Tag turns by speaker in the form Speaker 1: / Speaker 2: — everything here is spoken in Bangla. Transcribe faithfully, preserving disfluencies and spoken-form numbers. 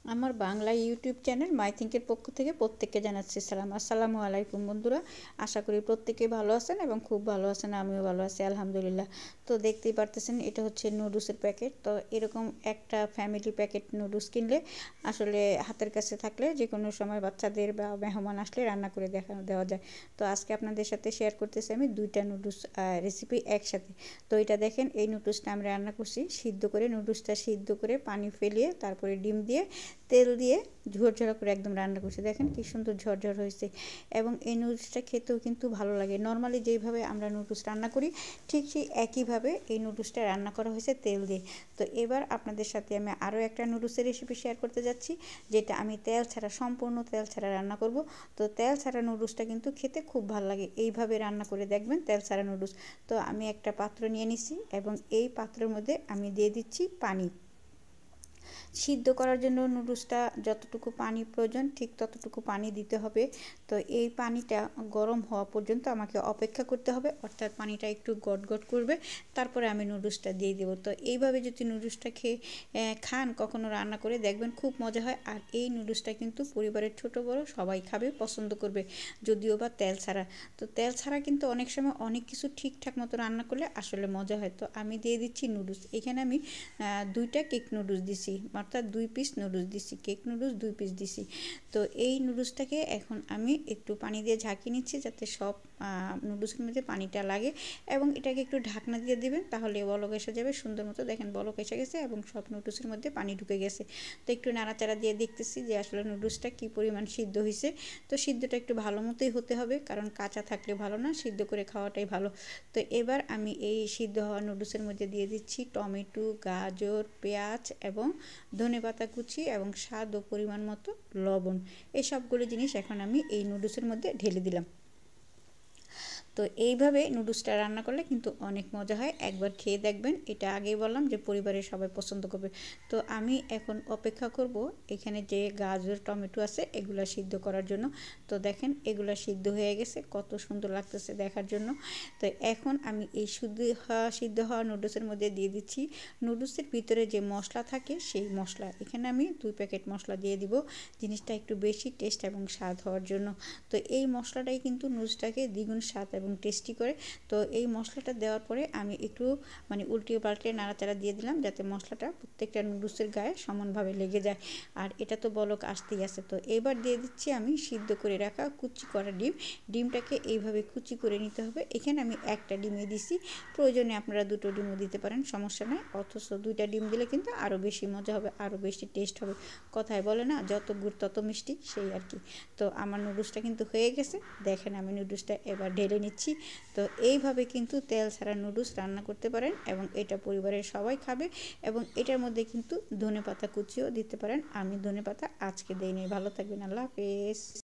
Speaker 1: আমার বাংলা ইউটিউব চ্যানেল মাই থিঙ্কের পক্ষ থেকে প্রত্যেককে জানাচ্ছি সালাম। আসসালামু আলাইকুম বন্ধুরা, আশা করি প্রত্যেকে ভালো আছেন এবং খুব ভালো আছেন। আমিও ভালো আছি আলহামদুলিল্লাহ। তো দেখতেই পারতেছেন এটা হচ্ছে নুডলসের প্যাকেট। তো এরকম একটা ফ্যামিলি প্যাকেট নুডলস কিনলে আসলে হাতের কাছে থাকলে যে কোনো সময় বাচ্চাদের বা মেহমান আসলে রান্না করে দেখা দেওয়া যায়। তো আজকে আপনাদের সাথে শেয়ার করতেছি আমি দুইটা নুডলস রেসিপি একসাথে। তো এটা দেখেন, এই নুডলসটা আমি রান্না করছি সিদ্ধ করে, নুডলসটা সিদ্ধ করে পানি ফেলিয়ে তারপরে ডিম দিয়ে তেল দিয়ে ঝরঝরা করে একদম রান্না করছি। দেখেন কি সুন্দর ঝরঝর হয়েছে। এবং এই নুডলসটা খেতেও কিন্তু ভালো লাগে। নর্মালি যেইভাবে আমরা নুডলস রান্না করি ঠিক সেই একইভাবে এই নুডলসটা রান্না করা হয়েছে তেল দিয়ে। তো এবার আপনাদের সাথে আমি আরও একটা নুডলসের রেসিপি শেয়ার করতে যাচ্ছি, যেটা আমি তেল ছাড়া, সম্পূর্ণ তেল ছাড়া রান্না করব। তো তেল ছাড়া নুডলসটা কিন্তু খেতে খুব ভালো লাগে। এইভাবে রান্না করে দেখবেন তেল ছাড়া নুডলস। তো আমি একটা পাত্র নিয়ে নিছি এবং এই পাত্রের মধ্যে আমি দিয়ে দিচ্ছি পানি। সিদ্ধ করার জন্য নুডলসটা যতটুকু পানি প্রয়োজন ঠিক ততটুকু পানি দিতে হবে। তো এই পানিটা গরম হওয়া পর্যন্ত আমাকে অপেক্ষা করতে হবে, অর্থাৎ পানিটা একটু গটগট করবে, তারপরে আমি নুডলসটা দিয়ে দেবো। তো এইভাবে যদি নুডলসটা খেয়ে খান, কখনো রান্না করে দেখবেন, খুব মজা হয়। আর এই নুডলসটা কিন্তু পরিবারের ছোট বড় সবাই খাবে, পছন্দ করবে, যদিও বা তেল ছাড়া। তো তেল ছাড়া কিন্তু অনেক সময় অনেক কিছু ঠিকঠাক মতো রান্না করলে আসলে মজা হয়। তো আমি দিয়ে দিচ্ছি নুডলস। এখানে আমি দুইটা কেক নুডলস দিছি, অর্থাৎ দুই পিস নুডলস দিছি, কেক নুডলস দুই পিস দিছি। তো এই নুডলসটাকে এখন আমি একটু পানি দিয়ে ঝাঁকিয়ে নিচ্ছি, যাতে সব নুডলসের মধ্যে পানিটা লাগে, এবং এটাকে একটু ঢাকনা দিয়ে দিবেন, তাহলে বলক এসে যাবে সুন্দর মতো। দেখেন বলক এসে গেছে এবং সব নুডলসের মধ্যে পানি ঢুকে গেছে। তো একটু নাড়াচাড়া দিয়ে দেখতেছি যে আসলে নুডলসটা কী পরিমাণ সিদ্ধ হয়েছে। তো সিদ্ধটা একটু ভালো মতোই হতে হবে, কারণ কাঁচা থাকলে ভালো না, সিদ্ধ করে খাওয়াটাই ভালো। তো এবার আমি এই সিদ্ধ হওয়া নুডলসের মধ্যে দিয়ে দিচ্ছি টমেটো, গাজর, পেঁয়াজ এবং ধনেপাতা কুচি এবং স্বাদ ও পরিমাণ মতো লবণ। এই সবগুলো জিনিস এখন আমি এই নুডলসের মধ্যে ঢেলে দিলাম। তো এইভাবে নুডলসটা রান্না করলে কিন্তু অনেক মজা হয়, একবার খেয়ে দেখবেন। এটা আগেই বললাম যে পরিবারের সবাই পছন্দ করবে। তো আমি এখন অপেক্ষা করব এখানে যে গাজর টমেটো আছে এগুলো সিদ্ধ করার জন্য। তো দেখেন এগুলো সিদ্ধ হয়ে গেছে, কত সুন্দর লাগতেছে দেখার জন্য। তো এখন আমি এই শুদ্ধ হওয়া সিদ্ধ হওয়া নুডলসের মধ্যে দিয়ে দিচ্ছি নুডলসের ভিতরে যে মশলা থাকে সেই মশলা। এখানে আমি দুই প্যাকেট মশলা দিয়ে দিব, জিনিসটা একটু বেশি টেস্ট এবং স্বাদ হওয়ার জন্য। তো এই মশলাটাই কিন্তু নুডলসটাকে দ্বিগুণ স্বাদ এবং টেস্টি করে। তো এই মশলাটা দেওয়ার পরে আমি একটু মানে উল্টিয়ে পাল্টে নাড়াচাড়া দিয়ে দিলাম, যাতে মশলাটা প্রত্যেকটা নুডলসের গায়ে সমানভাবে লেগে যায়। আর এটা তো বলক আসতেই আছে। তো এবার দিয়ে দিচ্ছি আমি সিদ্ধ করে রাখা কুচি করা ডিম। ডিমটাকে এইভাবে কুচি করে নিতে হবে। এখানে আমি একটা ডিমে দিছি, প্রয়োজনে আপনারা দুটো ডিমও দিতে পারেন, সমস্যা নেই। অথচ দুইটা ডিম দিলে কিন্তু আরও বেশি মজা হবে, আরও বেশি টেস্ট হবে। কথায় বলে না, যত গুড় তত মিষ্টি, সেই আর কি। তো আমার নুডলসটা কিন্তু হয়ে গেছে। দেখেন আমি নুডলসটা এবার ঢেলে নিচ্ছি। তো এইভাবে কিন্তু তেল ছাড়া নুডলস রান্না করতে পারেন এবং এটা পরিবারের সবাই খাবে। এবং এটার মধ্যে কিন্তু ধনেপাতা কুচিও দিতে পারেন। আমি ধনেপাতা আজকে দেইনি। ভালো থাকবেন, আল্লাহ হাফেজ।